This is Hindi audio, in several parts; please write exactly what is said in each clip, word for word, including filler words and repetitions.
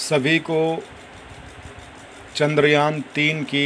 सभी को चंद्रयान तीन की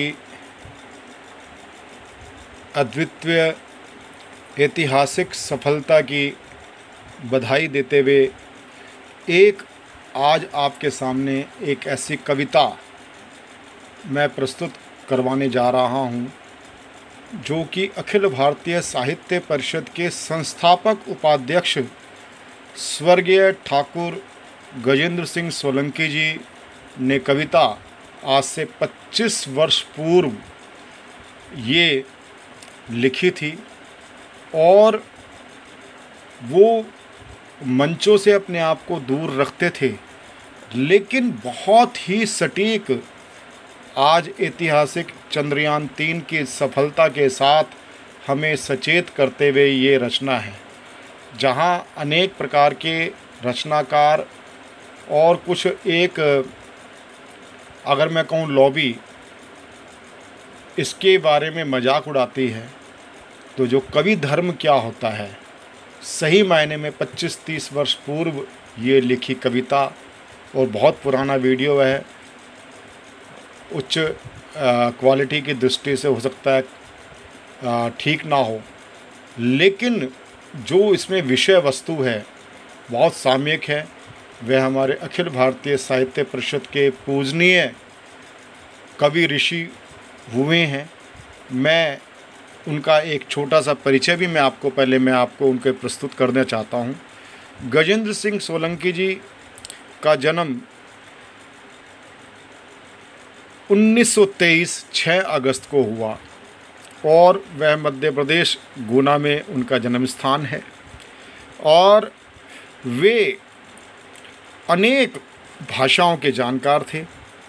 अद्वितीय ऐतिहासिक सफलता की बधाई देते हुए एक आज आपके सामने एक ऐसी कविता मैं प्रस्तुत करवाने जा रहा हूं, जो कि अखिल भारतीय साहित्य परिषद के संस्थापक उपाध्यक्ष स्वर्गीय ठाकुर गजेंद्र सिंह सोलंकी जी ने कविता आज से पच्चीस वर्ष पूर्व ये लिखी थी और वो मंचों से अपने आप को दूर रखते थे, लेकिन बहुत ही सटीक आज ऐतिहासिक चंद्रयान तीन की सफलता के साथ हमें सचेत करते हुए ये रचना है, जहां अनेक प्रकार के रचनाकार और कुछ एक अगर मैं कहूँ लॉबी इसके बारे में मजाक उड़ाती है। तो जो कवि धर्म क्या होता है, सही मायने में पच्चीस तीस वर्ष पूर्व ये लिखी कविता और बहुत पुराना वीडियो है, उच्च क्वालिटी की दृष्टि से हो सकता है ठीक ना हो, लेकिन जो इसमें विषय वस्तु है बहुत सामयिक है। वह हमारे अखिल भारतीय साहित्य परिषद के पूजनीय कवि ऋषि हुए हैं। मैं उनका एक छोटा सा परिचय भी मैं आपको पहले मैं आपको उनके प्रस्तुत करना चाहता हूं। गजेंद्र सिंह सोलंकी जी का जन्म उन्नीस सौ तेईस छह अगस्त को हुआ और वह मध्य प्रदेश गुना में उनका जन्म स्थान है और वे अनेक भाषाओं के जानकार थे।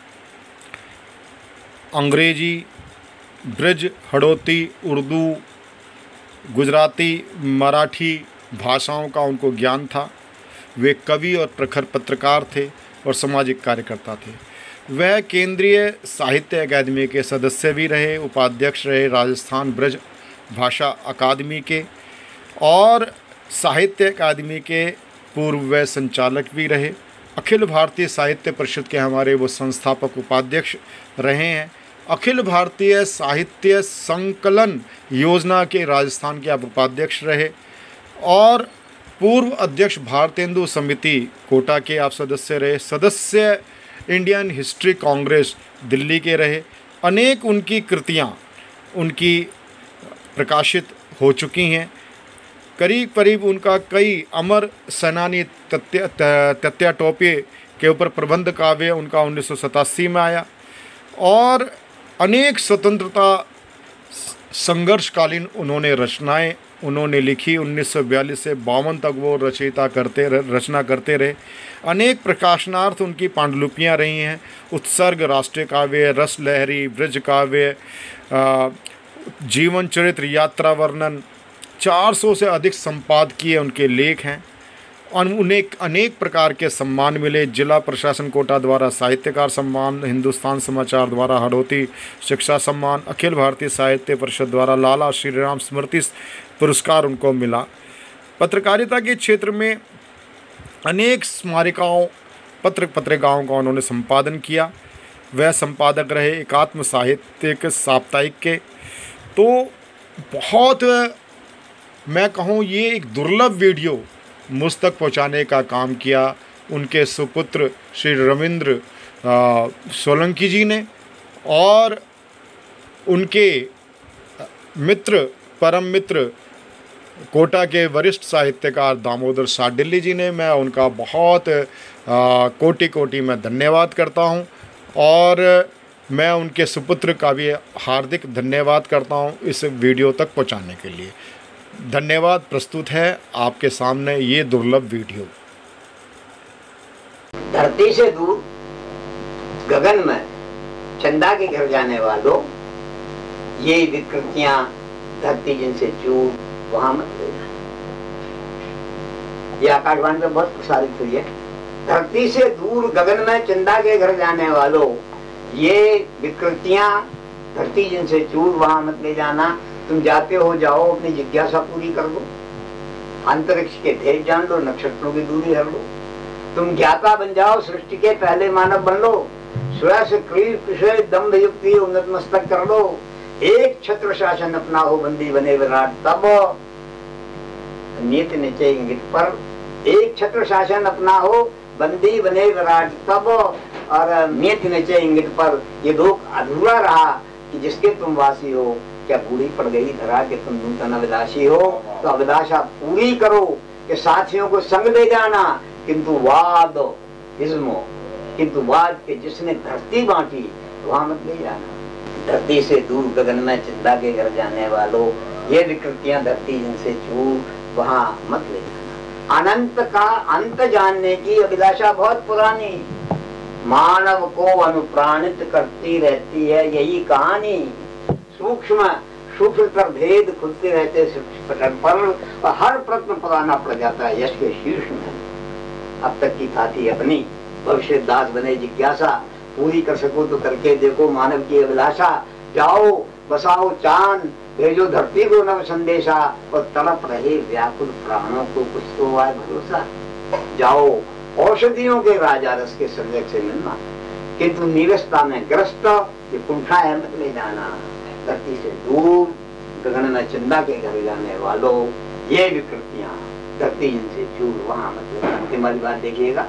अंग्रेजी, ब्रज, हड़ौती, उर्दू, गुजराती, मराठी भाषाओं का उनको ज्ञान था। वे कवि और प्रखर पत्रकार थे और सामाजिक कार्यकर्ता थे। वह केंद्रीय साहित्य अकादमी के सदस्य भी रहे, उपाध्यक्ष रहे राजस्थान ब्रज भाषा अकादमी के, और साहित्य अकादमी के पूर्व वह संचालक भी रहे। अखिल भारतीय साहित्य परिषद के हमारे वो संस्थापक उपाध्यक्ष रहे हैं। अखिल भारतीय साहित्य संकलन योजना के राजस्थान के आप उपाध्यक्ष रहे और पूर्व अध्यक्ष भारतेंदु समिति कोटा के आप सदस्य रहे। सदस्य इंडियन हिस्ट्री कांग्रेस दिल्ली के रहे। अनेक उनकी कृतियाँ उनकी प्रकाशित हो चुकी हैं। करीब करीब उनका कई अमर सेनानी तत्या तत्या टोपे के ऊपर प्रबंध काव्य उनका उन्नीस सौ सतासी में आया और अनेक स्वतंत्रता संघर्षकालीन उन्होंने रचनाएं उन्होंने लिखी। उन्नीस सौ बयालीस से बावन तक वो रचयिता करते रचना करते रहे। अनेक प्रकाशनार्थ उनकी पांडुलिपियाँ रही हैं। उत्सर्ग, राष्ट्रीय काव्य, रस लहरी, ब्रज काव्य, जीवन चरित्र, यात्रा वर्णन, चार सौ से अधिक संपादकीय उनके लेख हैं और उन्हें अनेक प्रकार के सम्मान मिले। जिला प्रशासन कोटा द्वारा साहित्यकार सम्मान, हिंदुस्तान समाचार द्वारा हड़ौती शिक्षा सम्मान, अखिल भारतीय साहित्य परिषद द्वारा लाला श्रीराम स्मृति पुरस्कार उनको मिला। पत्रकारिता के क्षेत्र में अनेक स्मारिकाओं, पत्र पत्रिकाओं का उन्होंने संपादन किया। वह संपादक रहे एकात्म साहित्यिक साप्ताहिक के। तो बहुत मैं कहूँ ये एक दुर्लभ वीडियो मुझ तक पहुँचाने का काम किया उनके सुपुत्र श्री रविंद्र सोलंकी जी ने और उनके मित्र, परम मित्र, कोटा के वरिष्ठ साहित्यकार दामोदर साडिल्ली जी ने। मैं उनका बहुत कोटि कोटि में धन्यवाद करता हूं और मैं उनके सुपुत्र का भी हार्दिक धन्यवाद करता हूं इस वीडियो तक पहुंचाने के लिए। धन्यवाद। प्रस्तुत है आपके सामने ये दुर्लभ वीडियो। धरती से दूर गगन में चंदा के घर जाने वालों, ये विकृतियां धरती जिनसे चूर वहां मत ले जाना। ये आकाशवाणी पे बहुत प्रसारित हुई है। धरती से दूर गगन में चंदा के घर जाने वालों, ये विकृतियां धरती जिनसे चूर वहां मत ले जाना। तुम जाते हो जाओ, अपनी जिज्ञासा पूरी कर लो, अंतरिक्ष के भेद जान लो, नक्षत्रों की दूरी हर लो। तुम ज्ञाता बन जाओ, सृष्टि के पहले मानव बन लो, स्वयं से क्रीड दम्भ युक्ति उन्नत मस्तक कर लो, एक छत्र शासन अपना हो, बंदी बने विराट तब नियत निश्चय इंगित पर, एक छत्र शासन अपना हो, बंदी बने विराट तब, और नियत निश्चय इंगित पर ये लोक अधूरा रहा कि जिसके तुम वासी हो। क्या पूरी पड़ गई धरा कि तुम नूतन अभिलाषी हो, तो अभिलाषा पूरी करो कि साथियों को संग ले जाना, किंतु वाद इज्मो, किंतु वाद के जिसने धरती बांटी वहां मत ले जाना। धरती से दूर गगन में चिंता के घर जाने वालों, ये विकृतियां धरती जिनसे चूर वहां मत ले जाना। अनंत का अंत जानने की अभिलाषा बहुत पुरानी, मानव को अनुप्राणित करती रहती है यही कहानी। सूक्ष्म सूक्ष्म भेद खुलते रहते सूक्ष्म पर, और हर प्रश्न पुराना पड़ जाता है यश के शीर्ष में। अब तक की था थी अपनी, भविष्य दास बने जिज्ञासा, पूरी कर सको तो करके देखो मानव की अभिलाषा। जाओ बसाओ चांद, भेजो धरती को नव संदेशा, और तड़प रहे व्याकुल प्राणों को कुछ तो आए भरोसा। जाओ औषधियों के राजा रस के संजय से मिलना, किंतु नीरसता में ग्रस्त ये कुंठा है मत ले जाना। धरती से दूर गगन में चंदा के घर जाने वालों, ये विकृतियां धरती जिनसे चूर वहां मत ले जाना। तुम्हारी बात देखिएगा,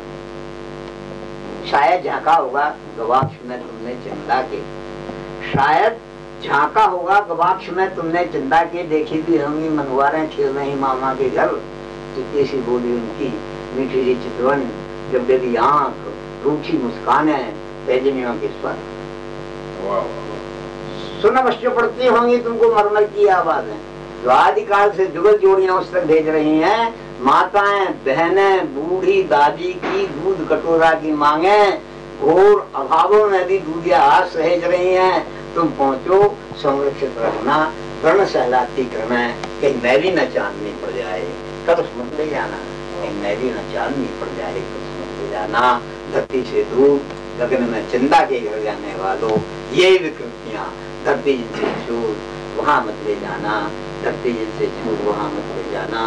शायद झांका होगा गवाक्ष में तुमने चंदा के, शायद झांका होगा गवाक्ष में तुमने चंदा के, देखी भी होंगी मनवारें खेल रही मामा के घर। चित्ती सी बोली उनकी मीठी सी चितवन, जब यदि आंख रूठी मुस्कान है पैजनियों के स्वर। सुन अवश्य पड़ती होंगी तुमको मरमर की आवाजें, जो आदिकाल से जुगल जोड़ियां उस तक भेज रही हैं। माताएं बहनें बूढ़ी दादी की दूध कटोरा की मांगे, घोर अभावों में भी दूधिया हाथ सहेज रही हैं। तुम पहुंचो संरक्षित रखना, वर्ण सहलाती करना, कहीं मैं भी न चांदनी पड़ जाए तब मत ले जाना, कहीं मैं भी न चांदनी पड़ जाए तब मत ले जाना। धरती से दूर गगन में चंदा के घर जाने वालों, ये विकृतियां धरती जिनसे चूर वहां मत ले जाना, धरती जिनसे चूर वहां मत ले जाना।